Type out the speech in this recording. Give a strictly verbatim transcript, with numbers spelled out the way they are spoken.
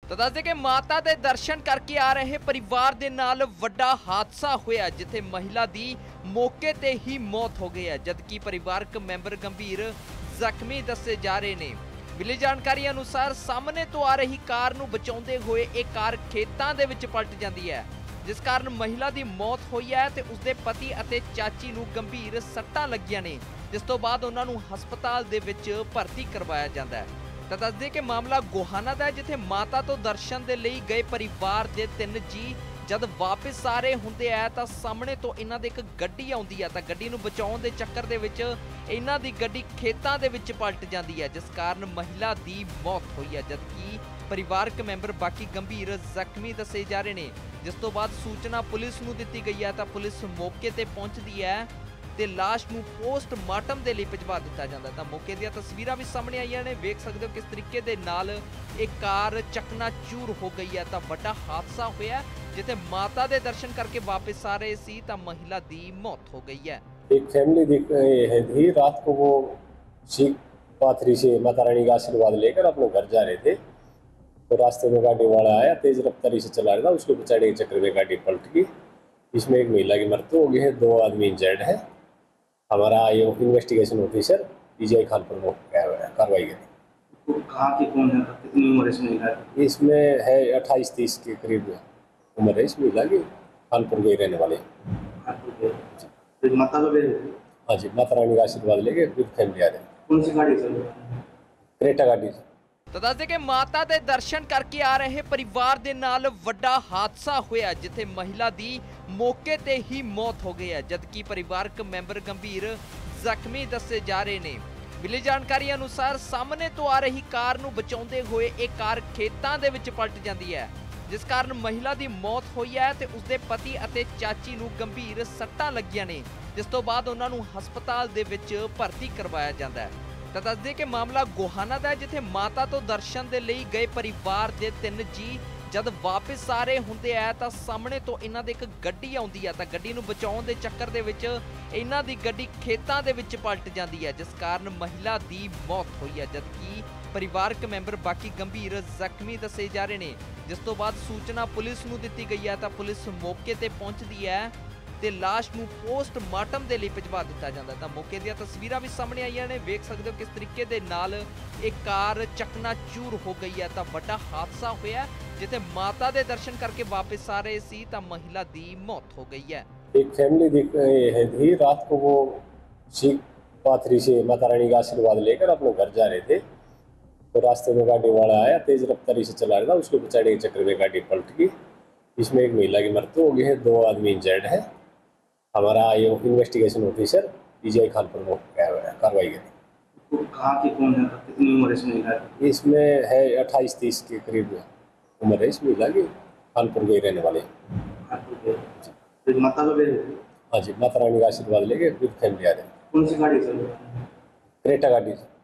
ਤਾਂ ਦੱਸਦੇ ਕਿ ਮਾਤਾ ਦੇ ਦਰਸ਼ਨ ਕਰਕੇ ਆ ਰਹੇ ਪਰਿਵਾਰ ਦੇ ਨਾਲ ਵੱਡਾ ਹਾਦਸਾ ਹੋਇਆ, ਜਿੱਥੇ ਮਹਿਲਾ ਦੀ ਮੌਕੇ ਤੇ ਹੀ ਮੌਤ ਹੋ ਗਈ ਹੈ, ਜਦਕਿ ਪਰਿਵਾਰਕ ਮੈਂਬਰ ਗੰਭੀਰ ਜ਼ਖਮੀ ਦੱਸੇ ਜਾ ਰਹੇ ਨੇ। ਮਿਲੀ ਜਾਣਕਾਰੀ ਅਨੁਸਾਰ ਸਾਹਮਣੇ ਤੋਂ ਆ ਰਹੀ ਕਾਰ ਨੂੰ ਬਚਾਉਂਦੇ ਹੋਏ ਇਹ ਕਾਰ ਖੇਤਾਂ ਦੇ ਵਿੱਚ ਪਲਟ ਜਾਂਦੀ ਹੈ, ਜਿਸ ਕਾਰਨ ਮਹਿਲਾ ਦੀ ਮੌਤ ਹੋਈ ਹੈ ਤੇ ਉਸਦੇ ਪਤੀ ਅਤੇ ਚਾਚੀ ਨੂੰ ਗੰਭੀਰ ਸੱਟਾਂ ਲੱਗੀਆਂ ਨੇ, ਜਿਸ ਤੋਂ ਬਾਅਦ ਉਹਨਾਂ ਨੂੰ ਹਸਪਤਾਲ ਦੇ ਵਿੱਚ ਭਰਤੀ ਕਰਵਾਇਆ ਜਾਂਦਾ ਹੈ। ਤਾਂ ਦੱਸਦੇ ਕਿ ਮਾਮਲਾ ਗੋਹਾਨਾ ਦਾ ਹੈ, ਜਿੱਥੇ ਮਾਤਾ ਤੋਂ ਦਰਸ਼ਨ ਦੇ ਲਈ ਗਏ ਪਰਿਵਾਰ ਦੇ ਤਿੰਨ ਜੀ ਜਦ ਵਾਪਸ ਆ ਰਹੇ ਹੁੰਦੇ ਆ ਤਾਂ ਸਾਹਮਣੇ ਤੋਂ ਇਹਨਾਂ ਦੇ ਇੱਕ ਗੱਡੀ ਆਉਂਦੀ ਹੈ, ਤਾਂ ਗੱਡੀ ਨੂੰ ਬਚਾਉਣ ਦੇ ਚੱਕਰ ਦੇ ਵਿੱਚ ਇਹਨਾਂ ਦੀ ਗੱਡੀ ਖੇਤਾਂ ਦੇ ਵਿੱਚ ਪਲਟ ਜਾਂਦੀ ਹੈ, ਜਿਸ ਕਾਰਨ ਮਹਿਲਾ ਦੀ ਮੌਤ ਹੋਈ ਹੈ, ਜਦਕਿ ਪਰਿਵਾਰਕ ਮੈਂਬਰ ਬਾਕੀ ਗੰਭੀਰ ਜ਼ਖਮੀ ਦੱਸੇ ਜਾ ਰਹੇ ਨੇ। ਜਿਸ ਤੋਂ ਬਾਅਦ ਸੂਚਨਾ ਪੁਲਿਸ ਨੂੰ ਦਿੱਤੀ ਗਈ ਹੈ ਤਾਂ ਪੁਲਿਸ ਮੌਕੇ ਤੇ ਪਹੁੰਚਦੀ ਹੈ ਤੇ ਲਾਸ਼ ਨੂੰ ਪੋਸਟਮਾਰਟਮ ਦੇ ਲਈ ਭਿਜਵਾ ਦਿੱਤਾ ਜਾਂਦਾ। ਤਾਂ ਮੌਕੇ ਦੀਆਂ ਤਸਵੀਰਾਂ ਵੀ ਸਾਹਮਣੇ ਆਈਆਂ ਨੇ, ਵੇਖ ਸਕਦੇ ਹੋ ਕਿਸ ਤਰੀਕੇ ਦੇ ਨਾਲ ਇਹ ਕਾਰ ਚਕਨਾਚੂਰ ਹੋ ਗਈ ਹੈ। ਤਾਂ ਵੱਡਾ ਹਾਦਸਾ ਹੋਇਆ, ਜਿੱਥੇ ਮਾਤਾ ਦੇ ਦਰਸ਼ਨ करके वापस आ रहे सी तो महिला दी मौत हो गई है। एक फैमिली दिख है थी, रात को वो सीख पाथरी से माता रानी का आशीर्वाद लेकर अपने घर जा रहे थे, तो रास्ते में गाड़ी वाला आया, तेज रफ्तारी से चला रहा था, उसको बचाने के चक्कर में गाड़ी पलट गई। इसमें एक महिला की मृत्यु हो गई है, दो आदमी इंजर्ड है। हमारा ये इन्वेस्टिगेशन ऑफिसर पीजीआई खान पर कार्रवाई करी। कहाँ की कौन है, कितनी उम्र इसमें? इसमें है अट्ठाईस तीस के करीब उम्र है इस महिला की, कानपुर के रहने वाले। माता का हाँ जी, माता रानी का आशीर्वाद लेके विद फैमिली आ रहे। कौन सी गाड़ी से? क्रेटा गाड़ी। ਤਾਂ ਦੱਸਦੇ ਕਿ ਮਾਤਾ ਦੇ ਦਰਸ਼ਨ ਕਰਕੇ ਆ ਰਹੇ ਪਰਿਵਾਰ ਦੇ ਨਾਲ ਵੱਡਾ ਹਾਦਸਾ ਹੋਇਆ, ਜਿੱਥੇ ਮਹਿਲਾ ਦੀ ਮੌਕੇ ਤੇ ਹੀ ਮੌਤ ਹੋ ਗਈ ਹੈ, ਜਦਕਿ ਪਰਿਵਾਰਕ ਮੈਂਬਰ ਗੰਭੀਰ ਜ਼ਖਮੀ ਦੱਸੇ ਜਾ ਰਹੇ ਨੇ। ਮਿਲੀ ਜਾਣਕਾਰੀ ਅਨੁਸਾਰ ਸਾਹਮਣੇ ਤੋਂ ਆ ਰਹੀ ਕਾਰ ਨੂੰ ਬਚਾਉਂਦੇ ਹੋਏ ਇਹ ਕਾਰ ਖੇਤਾਂ ਦੇ ਵਿੱਚ ਪਲਟ ਜਾਂਦੀ ਹੈ, ਜਿਸ ਕਾਰਨ ਮਹਿਲਾ ਦੀ ਮੌਤ ਹੋਈ ਹੈ ਤੇ ਉਸਦੇ ਪਤੀ ਅਤੇ ਚਾਚੀ ਨੂੰ ਗੰਭੀਰ ਸੱਟਾਂ ਲੱਗੀਆਂ ਨੇ, ਜਿਸ ਤੋਂ ਬਾਅਦ ਉਹਨਾਂ ਨੂੰ ਹਸਪਤਾਲ ਦੇ ਵਿੱਚ ਭਰਤੀ ਕਰਵਾਇਆ ਜਾਂਦਾ ਹੈ। ਤਾਂ ਦੱਸਦੇ ਕਿ ਮਾਮਲਾ ਗੋਹਾਨਾ ਦਾ ਹੈ, ਜਿੱਥੇ ਮਾਤਾ ਤੋਂ ਦਰਸ਼ਨ ਦੇ ਲਈ ਗਏ ਪਰਿਵਾਰ ਦੇ ਤਿੰਨ ਜੀ ਜਦ ਵਾਪਸ ਆ ਰਹੇ ਹੁੰਦੇ ਆ ਤਾਂ ਸਾਹਮਣੇ ਤੋਂ ਇਹਨਾਂ ਦੇ ਇੱਕ ਗੱਡੀ ਆਉਂਦੀ ਹੈ, ਤਾਂ ਗੱਡੀ ਨੂੰ ਬਚਾਉਣ ਦੇ ਚੱਕਰ ਦੇ ਵਿੱਚ ਇਹਨਾਂ ਦੀ ਗੱਡੀ ਖੇਤਾਂ ਦੇ ਵਿੱਚ ਪਲਟ ਜਾਂਦੀ ਹੈ, ਜਿਸ ਕਾਰਨ ਮਹਿਲਾ ਦੀ ਮੌਤ ਹੋਈ ਹੈ, ਜਦਕਿ ਪਰਿਵਾਰਕ ਮੈਂਬਰ ਬਾਕੀ ਗੰਭੀਰ ਜ਼ਖਮੀ ਦੱਸੇ ਜਾ ਰਹੇ ਨੇ। ਜਿਸ ਤੋਂ ਬਾਅਦ ਸੂਚਨਾ ਪੁਲਿਸ ਨੂੰ ਦਿੱਤੀ ਗਈ ਹੈ ਤਾਂ ਪੁਲਿਸ ਮੌਕੇ ਤੇ ਪਹੁੰਚਦੀ ਹੈ ਤੇ ਲਾਸ਼ ਨੂੰ ਪੋਸਟਮਾਰਟਮ ਦੇ ਲਈ ਭਿਜਵਾ ਦਿੱਤਾ ਜਾਂਦਾ। ਤਾਂ ਮੌਕੇ ਦੀਆਂ ਤਸਵੀਰਾਂ ਵੀ ਸਾਹਮਣੇ ਆਈਆਂ ਨੇ, ਵੇਖ ਸਕਦੇ ਹੋ ਕਿਸ ਤਰੀਕੇ ਦੇ ਨਾਲ ਇਹ ਕਾਰ ਚਕਨਾਚੂਰ ਹੋ ਗਈ ਹੈ। ਤਾਂ ਵੱਡਾ ਹਾਦਸਾ ਹੋਇਆ, ਜਿੱਥੇ ਮਾਤਾ ਦੇ ਦਰਸ਼ਨ ਕਰਕੇ वापस आ रहे सी तो महिला दी मौत हो गई है। एक फैमिली दिख है थी, रात को वो सीख पाथरी से माता रानी का आशीर्वाद लेकर अपने घर जा रहे थे, तो रास्ते में गाड़ी वाला आया, तेज रफ्तारी से चला रहा था, उसको बचाने के चक्कर में गाड़ी पलट गई। इसमें एक महिला की मृत्यु हो गई है, दो आदमी इंजर्ड है। हमारा ये इन्वेस्टिगेशन ऑफिसर पीजीआई खान पर कार्रवाई करी। कहाँ की कौन है, कितनी उम्र इसमें? इसमें है अट्ठाईस तीस के करीब उम्र है इस महिला की, कानपुर के रहने वाले। माता का? हाँ जी, माता रानी का आशीर्वाद लेके विद फैमिली आ रहे। कौन सी गाड़ी से? क्रेटा गाड़ी।